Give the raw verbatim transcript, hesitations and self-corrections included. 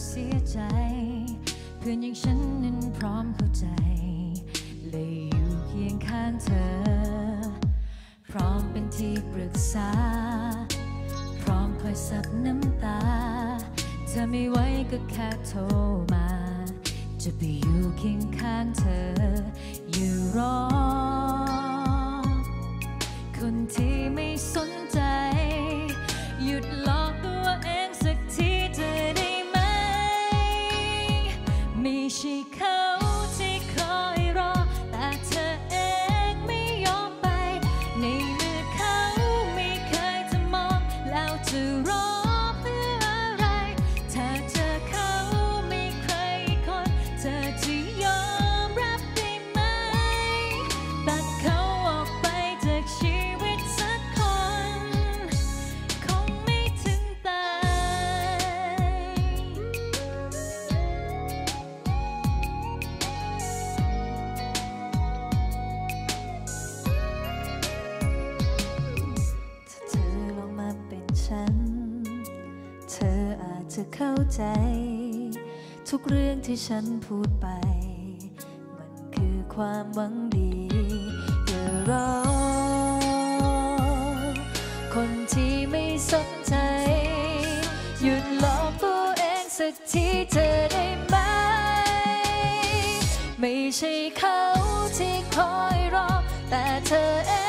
เสียใจเพื่อนอย่างฉันนั้นพร้อมเข้าใจเลยอยู่เคียงข้างเธอพร้อมเป็นที่ปรึกษาพร้อมคอยซับน้ำตาเธอไม่ไหวก็แค่โทรมาจะไปอยู่เคียงข้างเธออยู่รอคนที่ไม่สนใจหยุดหลอกตัวเองสักทีเธอได้ไหมไม่ใช่เขาที่คอยรอแต่เธอเองไม่ยอมไปในเมื่อเขาไม่เคยจะมองแล้วจะรอเพื่ออะไรถ้าเจอเขาไม่ใครคนเธอจะยอมรับได้ไหมตัดเขาออกไปจากชีวิตสักคนคงไม่ถึงตายถ้าเธอลองมาเป็นฉันเธออาจจะเข้าใจทุกเรื่องที่ฉันพูดไปมันคือความหวังดีอย่ารอคนที่ไม่สนใจหยุดหลอกตัวเองสักทีเธอได้ไหมไม่ใช่เขาที่คอยรอแต่เธอเอง